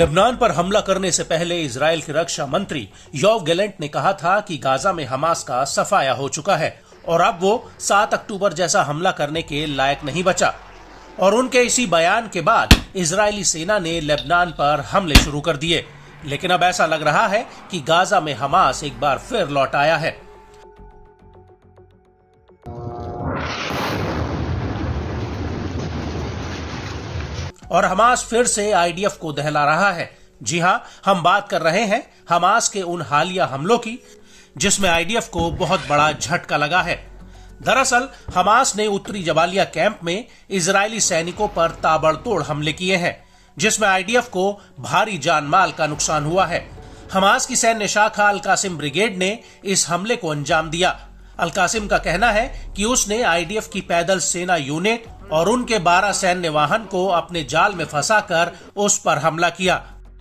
Lebanon पर हमला करने से पहले इजरायल के रक्षा मंत्री योव गैलेंट ने कहा था कि गाजा में हमास का सफाया हो चुका है और अब वो 7 अक्टूबर जैसा हमला करने के लायक नहीं बचा। और उनके इसी बयान के बाद इजरायली सेना ने लेबनान पर हमले शुरू कर दिए। लेकिन अब ऐसा लग रहा है कि गाजा में हमास एक बार फिर लौट आया है। और हमास फिर से आईडीएफ को दहला रहा है। जी हां, हम बात कर रहे हैं हमास के उन हालिया हमलों की जिसमें आईडीएफ को बहुत बड़ा झटका लगा है। दरअसल हमास ने उत्तरी जबालिया कैंप में इजरायली सैनिकों पर ताबड़तोड़ हमले किए हैं, जिसमें आईडीएफ को भारी जान माल का नुकसान हुआ है। हमास की सैन्य शाखा अल कासिम ब्रिगेड ने इस हमले को अंजाम दिया। अल कासिम का कहना है कि उसने आईडीएफ की पैदल सेना यूनिट और उनके 12 सैन्य वाहन को अपने जाल में फंसाकर उस पर हमला किया।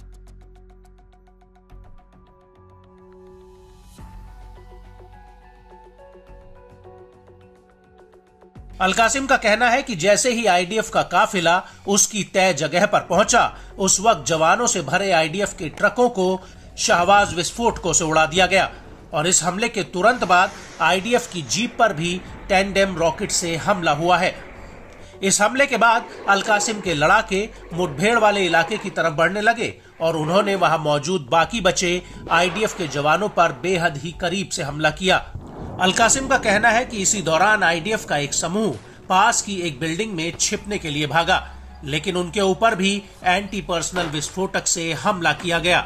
अल कासिम का कहना है कि जैसे ही आईडीएफ का काफिला उसकी तय जगह पर पहुंचा, उस वक्त जवानों से भरे आईडीएफ के ट्रकों को शाहबाज विस्फोटकों से उड़ा दिया गया। और इस हमले के तुरंत बाद आईडीएफ की जीप पर भी टैंडेम रॉकेट से हमला हुआ है। इस हमले के बाद अल कासिम के लड़ाके मुठभेड़ वाले इलाके की तरफ बढ़ने लगे और उन्होंने वहां मौजूद बाकी बचे आईडीएफ के जवानों पर बेहद ही करीब से हमला किया। अल कासिम का कहना है कि इसी दौरान आईडीएफ का एक समूह पास की एक बिल्डिंग में छिपने के लिए भागा, लेकिन उनके ऊपर भी एंटी पर्सनल विस्फोटक से हमला किया गया।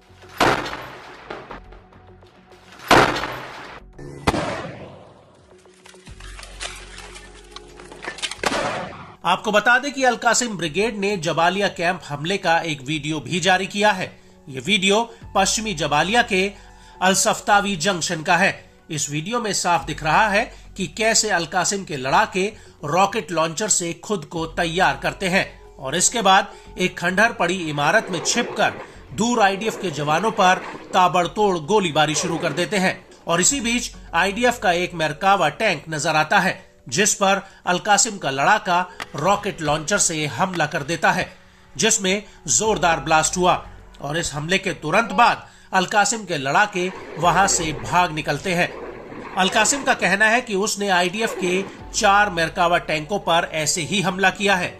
आपको बता दें कि अल कासिम ब्रिगेड ने जबालिया कैंप हमले का एक वीडियो भी जारी किया है। ये वीडियो पश्चिमी जबालिया के अल सफ्तावी जंक्शन का है। इस वीडियो में साफ दिख रहा है कि कैसे अल कासिम के लड़ाके रॉकेट लॉन्चर से खुद को तैयार करते हैं और इसके बाद एक खंडहर पड़ी इमारत में छिपकर दूर आईडीएफ के जवानों पर ताबड़तोड़ गोलीबारी शुरू कर देते हैं। और इसी बीच आईडीएफ का एक मेरकावा टैंक नजर आता है, जिस पर अल कासिम का लड़ाका रॉकेट लॉन्चर से हमला कर देता है, जिसमें जोरदार ब्लास्ट हुआ। और इस हमले के तुरंत बाद अल कासिम के लड़ाके वहां से भाग निकलते हैं। अल कासिम का कहना है कि उसने आईडीएफ के 4 मेरकावा टैंकों पर ऐसे ही हमला किया है।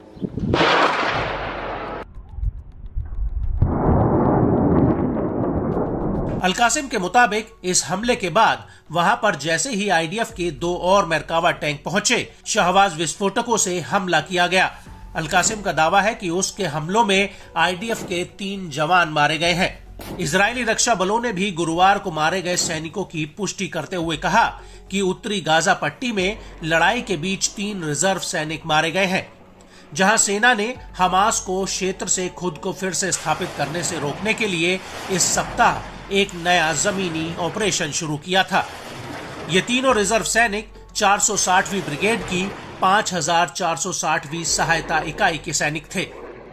अल कासिम के मुताबिक इस हमले के बाद वहां पर जैसे ही आईडीएफ के 2 और मेरकावा टैंक पहुंचे, शाहबाज विस्फोटकों से हमला किया गया। अल कासिम का दावा है कि उसके हमलों में आईडीएफ के 3 जवान मारे गए हैं। इजरायली रक्षा बलों ने भी गुरुवार को मारे गए सैनिकों की पुष्टि करते हुए कहा कि उत्तरी गाजा पट्टी में लड़ाई के बीच 3 रिजर्व सैनिक मारे गए हैं, जहां सेना ने हमास को क्षेत्र से खुद को फिर से स्थापित करने से रोकने के लिए इस सप्ताह एक नया जमीनी ऑपरेशन शुरू किया था। ये तीनों रिजर्व सैनिक 460वीं ब्रिगेड की 5460वीं सहायता इकाई के सैनिक थे।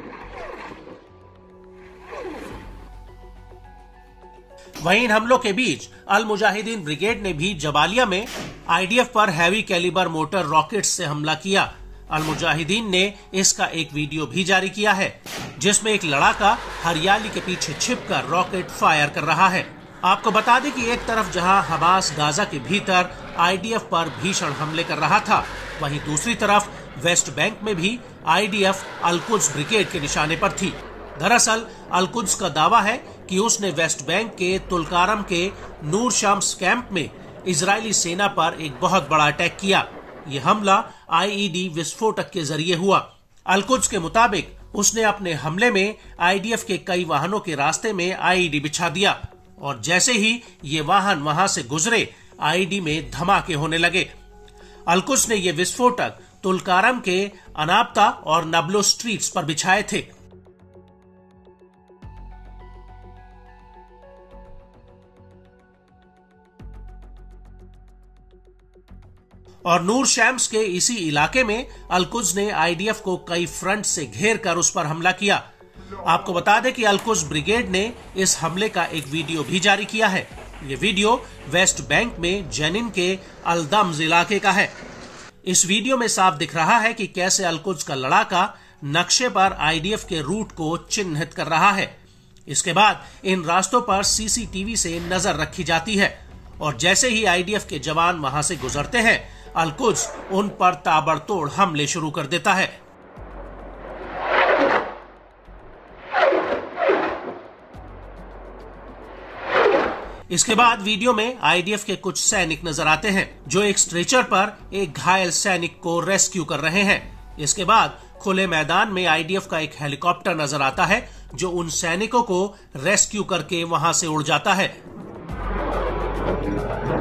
वहीं इन हमलों के बीच अल मुजाहिदीन ब्रिगेड ने भी जबालिया में आईडीएफ पर हैवी कैलिबर मोटर रॉकेट्स से हमला किया। अल मुजाहिदीन ने इसका एक वीडियो भी जारी किया है, जिसमें एक लड़ाका हरियाली के पीछे छिपकर रॉकेट फायर कर रहा है। आपको बता दें कि एक तरफ जहां हमास गाजा के भीतर आईडीएफ पर भीषण हमले कर रहा था, वहीं दूसरी तरफ वेस्ट बैंक में भी आईडीएफ अल कुद्स ब्रिगेड के निशाने पर थी। दरअसल अल कुद्स का दावा है कि उसने वेस्ट बैंक के तुलकारम के नूर शम्स कैंप में इजरायली सेना पर एक बहुत बड़ा अटैक किया। यह हमला आईईडी विस्फोटक के जरिए हुआ। अल कुद्स के मुताबिक उसने अपने हमले में आईडीएफ के कई वाहनों के रास्ते में आईईडी बिछा दिया और जैसे ही ये वाहन वहां से गुजरे, आईईडी में धमाके होने लगे। अल कुद्स ने ये विस्फोटक तुलकारम के अनाप्ता और नब्लो स्ट्रीट्स पर बिछाए थे। और नूर शम्स के इसी इलाके में अल कुद्स ने आईडीएफ को कई फ्रंट से घेर कर उस पर हमला किया। आपको बता दें कि अल कुद्स ब्रिगेड ने इस हमले का एक वीडियो भी जारी किया है। ये वीडियो वेस्ट बैंक में जेनिन के अल दम्स इलाके का है। इस वीडियो में साफ दिख रहा है कि कैसे अल कुद्स का लड़ाका नक्शे पर आईडीएफ के रूट को चिन्हित कर रहा है। इसके बाद इन रास्तों पर सीसीटीवी से नजर रखी जाती है और जैसे ही आईडीएफ के जवान वहां से गुजरते हैं, अल-कुद्स उन पर ताबड़तोड़ हमले शुरू कर देता है। इसके बाद वीडियो में आईडीएफ के कुछ सैनिक नजर आते हैं जो एक स्ट्रेचर पर एक घायल सैनिक को रेस्क्यू कर रहे हैं। इसके बाद खुले मैदान में आईडीएफ का एक हेलीकॉप्टर नजर आता है जो उन सैनिकों को रेस्क्यू करके वहां से उड़ जाता है।